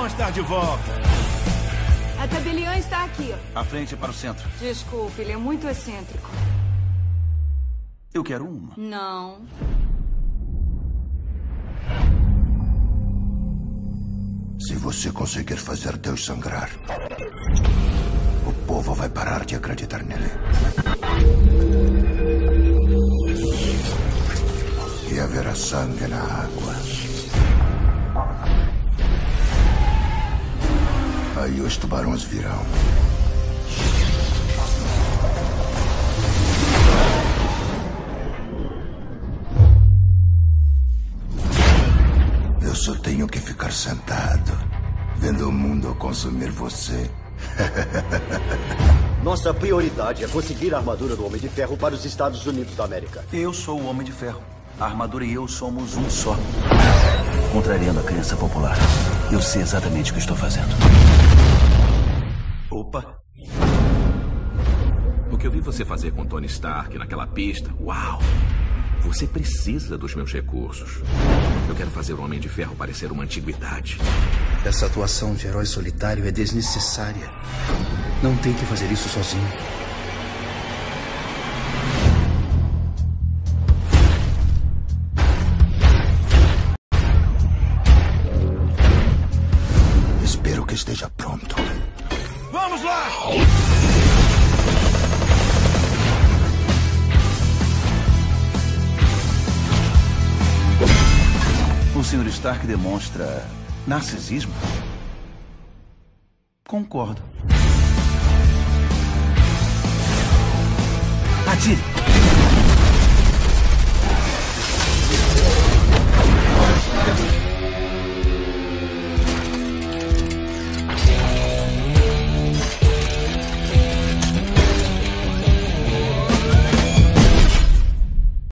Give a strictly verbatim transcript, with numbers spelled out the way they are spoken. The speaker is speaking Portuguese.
estar de volta. A tabeliã está aqui. À frente para o centro. Desculpe, ele é muito excêntrico. Eu quero uma. Não. Se você conseguir fazer Deus sangrar, o povo vai parar de acreditar nele. E haverá sangue na água. Aí os tubarões virão. Eu só tenho que ficar sentado, vendo o mundo consumir você. Nossa prioridade é conseguir a armadura do Homem de Ferro para os Estados Unidos da América. Eu sou o Homem de Ferro. A armadura e eu somos um só. Contrariando a crença popular. Eu sei exatamente o que estou fazendo. Opa. O que eu vi você fazer com Tony Stark naquela pista, uau! Você precisa dos meus recursos. Eu quero fazer o Homem de Ferro parecer uma antiguidade. Essa atuação de herói solitário é desnecessária. Não tem que fazer isso sozinho. Espero que esteja pronto. Vamos lá! O senhor Stark demonstra narcisismo? Concordo. Atire!